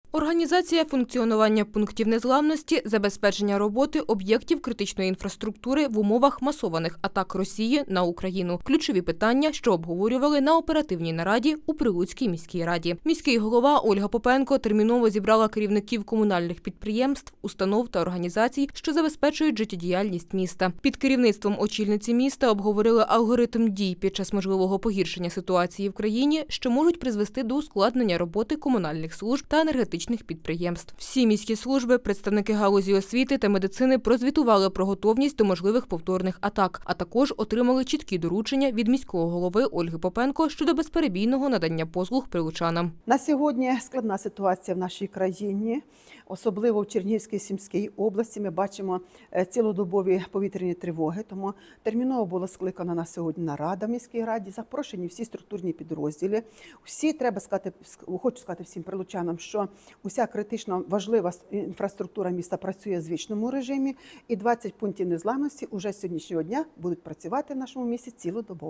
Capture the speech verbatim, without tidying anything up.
Організація функціонування пунктів незламності, забезпечення роботи об'єктів критичної інфраструктури в умовах масованих атак Росії на Україну. Ключові питання, що обговорювали на оперативній нараді у Прилуцькій міській раді. Міський голова Ольга Попенко терміново зібрала керівників комунальних підприємств, установ та організацій, що забезпечують життєдіяльність міста. Під керівництвом очільниці міста обговорили алгоритм дій під час можливого погіршення ситуації в країні, що можуть призвести до ускладнення роботи комунальних служб та енергетичних підприємств. Всі міські служби, представники галузі освіти та медицини прозвітували про готовність до можливих повторних атак, а також отримали чіткі доручення від міського голови Ольги Попенко щодо безперебійного надання послуг прилучанам. На сьогодні складна ситуація в нашій країні, особливо в Чернігівській, Сумській області. Ми бачимо цілодобові повітряні тривоги, тому терміново була скликана на сьогодні нарада в міській раді, запрошені всі структурні підрозділи. Всі, треба сказати, хочу сказати всім прилучанам, що уся критично важлива інфраструктура міста працює в звичному режимі, і двадцять пунктів незламності уже з сьогоднішнього дня будуть працювати в нашому місті цілодобово.